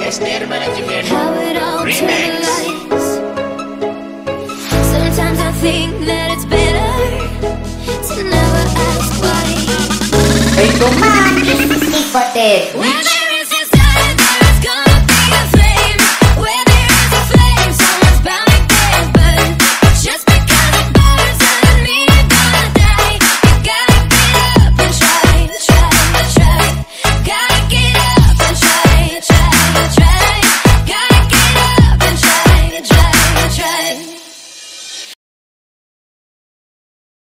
Esther Management How it all Remix. lights. Sometimes I think that it's better to never ask why. Rico Man is the secret. When